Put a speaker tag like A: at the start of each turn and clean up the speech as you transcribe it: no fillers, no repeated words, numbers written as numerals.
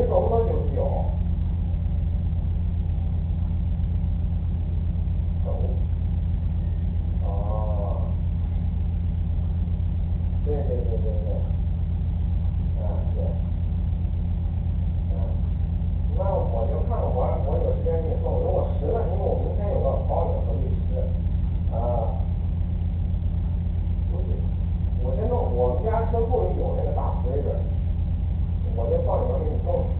A: 懂了就是有。懂。哦。对对对对对。对。那我就看我有时间跟你说，如果实在，因为我明天有个保险和律师，不是，我先弄，我们家车库里有那个大锤子，我就放里面给你弄。